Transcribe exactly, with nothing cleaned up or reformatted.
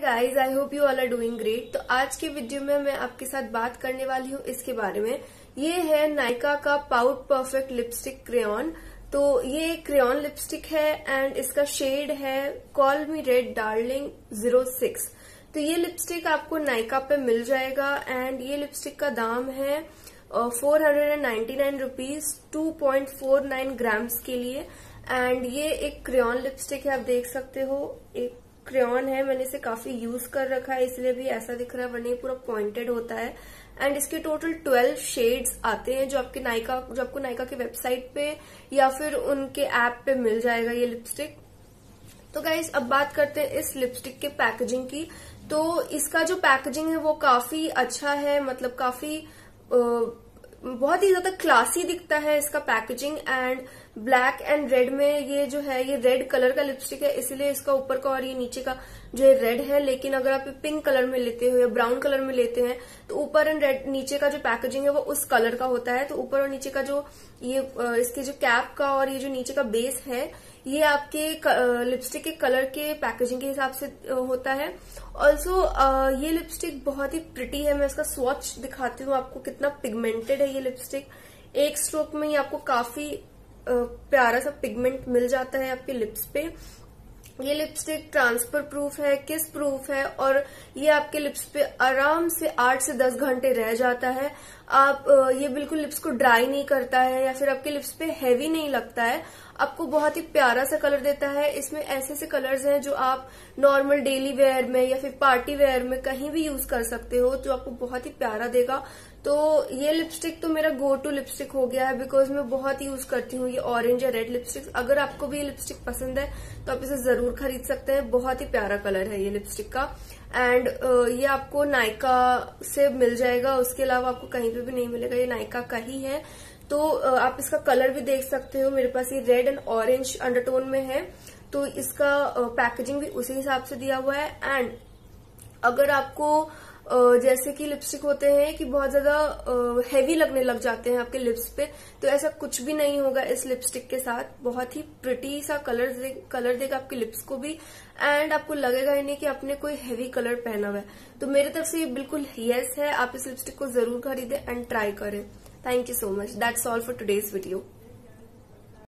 Guys, I hope you all are doing great. तो आज के वीडियो में मैं आपके साथ बात करने वाली हूँ इसके बारे में। ये है नायका का पाउट परफेक्ट लिपस्टिक क्रेयॉन। तो ये क्रेयॉन लिपस्टिक है एंड इसका शेड है call me red darling zero six. तो ये लिपस्टिक आपको नायका पे मिल जाएगा एंड ये लिपस्टिक का दाम है four hundred and ninety nine rupees two point four nine grams के लिए। एंड ये एक क्रेयॉन लिपस्टिक है, आप देख सकते हो एक क्रेयॉन है। मैंने इसे काफी यूज कर रखा है इसलिए भी ऐसा दिख रहा है, वरना ये पूरा पॉइंटेड होता है। एंड इसके टोटल ट्वेल्व शेड्स आते हैं जो आपके नायका जो आपको नायका की वेबसाइट पे या फिर उनके ऐप पे मिल जाएगा ये लिपस्टिक। तो गाइज अब बात करते हैं इस लिपस्टिक के पैकेजिंग की। तो इसका जो पैकेजिंग है वो काफी अच्छा है, मतलब काफी आ, बहुत ही ज्यादा क्लासी दिखता है इसका packaging. And black and red में ये जो है ये रेड कलर का लिपस्टिक है, इसलिए इसका ऊपर का और ये नीचे का जो है रेड है। लेकिन अगर आप पिंक कलर में लेते हो या ब्राउन कलर में लेते हैं तो ऊपर एंड रेड नीचे का जो पैकेजिंग है वो उस कलर का होता है। तो ऊपर और नीचे का जो ये इसके जो कैप का और ये जो नीचे का बेस है ये आपके लिपस्टिक के कलर के पैकेजिंग के हिसाब से होता है। ऑल्सो ये लिपस्टिक बहुत ही प्रिटी है। मैं इसका स्वॉच दिखाती हूँ आपको कितना पिगमेंटेड है ये लिपस्टिक। एक स्ट्रोक में ही आपको काफी प्यारा सा पिगमेंट मिल जाता है आपके लिप्स पे। ये लिपस्टिक ट्रांसफर प्रूफ है, किस प्रूफ है और ये आपके लिप्स पे आराम से आठ से दस घंटे रह जाता है। आप ये बिल्कुल लिप्स को ड्राई नहीं करता है या फिर आपके लिप्स पे हैवी नहीं लगता है, आपको बहुत ही प्यारा सा कलर देता है। इसमें ऐसे ऐसे कलर्स हैं जो आप नॉर्मल डेली वेयर में या फिर पार्टी वेयर में कहीं भी यूज कर सकते हो, जो आपको बहुत ही प्यारा देगा। तो ये लिपस्टिक तो मेरा गो टू लिपस्टिक हो गया है बिकॉज मैं बहुत यूज करती हूँ ये ऑरेंज या रेड लिपस्टिक। अगर आपको भी ये लिपस्टिक पसंद है तो आप इसे जरूर खरीद सकते हैं, बहुत ही प्यारा कलर है ये लिपस्टिक का। एंड ये आपको नायका से मिल जाएगा, उसके अलावा आपको कहीं पे भी नहीं मिलेगा, ये नायका का ही है। तो आप इसका कलर भी देख सकते हो, मेरे पास ये रेड एंड ऑरेंज अंडरटोन में है। तो इसका पैकेजिंग भी उसी हिसाब से दिया हुआ है। एंड अगर आपको जैसे कि लिपस्टिक होते हैं कि बहुत ज्यादा हैवी लगने लग जाते हैं आपके लिप्स पे, तो ऐसा कुछ भी नहीं होगा इस लिपस्टिक के साथ। बहुत ही प्रिटी सा कलर दे, कलर देगा आपके लिप्स को भी एंड आपको लगेगा ही नहीं कि आपने कोई हैवी कलर पहना हुआ है। तो मेरी तरफ से ये बिल्कुल यस है, आप इस लिपस्टिक को जरूर खरीदें एंड ट्राई करें। Thank you so much. That's all for today's video.